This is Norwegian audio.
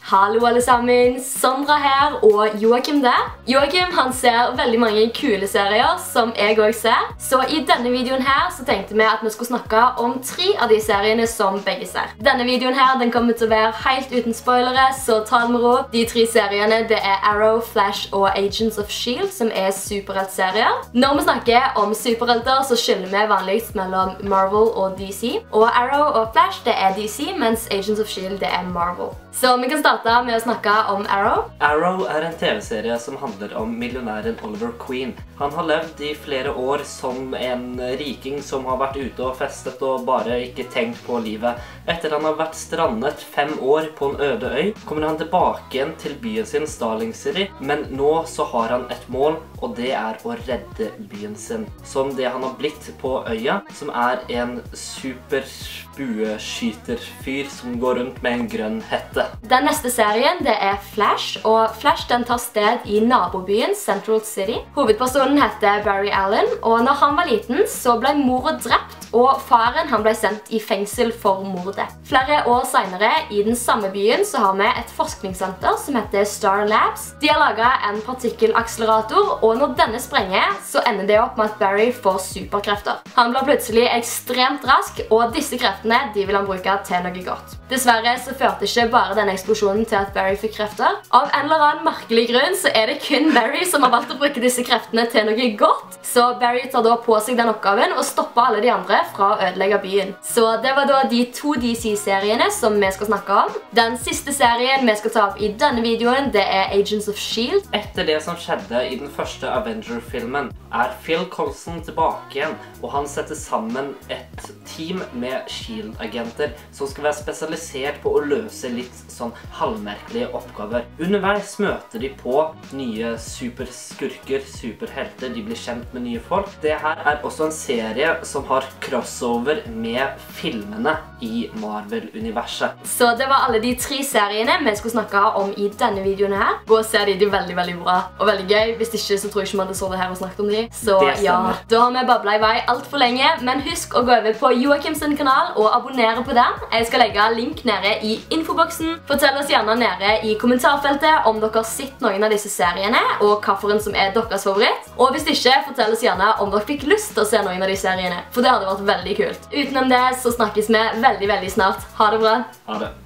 Hallo alle sammen, Sandra her og Joakim der. Joakim han ser veldig mange kule serier som jeg også ser. Så i denne videoen her så tenkte vi at vi skulle snakke om 3 av de seriene som begge ser. Denne videoen her den kommer til å være helt uten spoilere, så ta det med ro. De 3 seriene det er Arrow, Flash og Agents of S.H.I.E.L.D. som er superheltserier. Når vi snakker om superhelter så skiller vi vanligst mellom Marvel og DC. Og Arrow og Flash det er DC, mens Agents of S.H.I.E.L.D. det er Marvel. Så vi kan starte med å snakke om Arrow. Arrow er en TV-serie som handler om millionæren Oliver Queen. Han har levd i flere år som en riking som har vært ute og festet og bare ikke tenkt på livet. Etter han har vært strandet 5 år på en øde øy, kommer han tilbake igjen til byen sin Starling City, men nå så har han et mål, og det er å redde byen sin. Som det han har blitt på øya, som er en super bueskyterfyr som går rundt med en grønn hette. Den neste serien det er Flash, og Flash den tar sted i nabobyen Central City. Hovedpersonen heter Barry Allen, og når han var liten så ble moren drept, og faren han ble sendt i fengsel for mordet. Flere år senere i den samme byen så har vi et forskningssenter som heter Star Labs. De har laget en partikkelakselerator, og når denne sprenger så ender det opp med at Barry får superkrefter. Han blir plutselig ekstremt rask, og disse kreftene de vil han bruke til noe godt. Dessverre så førte ikke bare denne eksplosjonen til at Barry fikk krefter. Av en eller annen merkelig grunn så er det kun Barry som har valgt å bruke disse kreftene til noe godt. Så Barry tar da på seg den oppgaven og stopper alle de andre fra å ødelegge byen. Så det var da de 2 DC-seriene som vi skal snakke om. Den siste serien vi skal ta opp i denne videoen det er Agents of S.H.I.E.L.D. Etter det som skjedde i den første Avenger-filmen er Phil Coulson tilbake igjen, og han setter sammen et team med S.H.I.E.L.D.-agenter som skal være spesialisert på å løse litt sånn halvmerkelige oppgaver. Underveis møter de på nye superskurker, superhelter, de blir kjent med nye folk. Det her er også en serie som har crossover med filmene i Marvel-universet. Så det var alle de 3 seriene vi skulle snakke om i denne videoen her. Gå og se de er veldig, veldig bra og veldig gøy. Hvis ikke så tror jeg ikke vi hadde sovet her og snakket om de. Så ja, da har vi bablet i vei alt for lenge, men husk å gå over på Joakim sin kanal og abonnere på den. Jeg skal legge link nede i infoboksen. Fortell oss gjerne nede i kommentarfeltet om dere har sett noen av disse seriene, og hvilken som er deres favoritt. Og hvis ikke, fortell oss gjerne om dere fikk lyst til å se noen av de seriene, for det hadde vært veldig kult. Utenom det så snakkes vi veldig, veldig snart. Ha det bra! Ha det!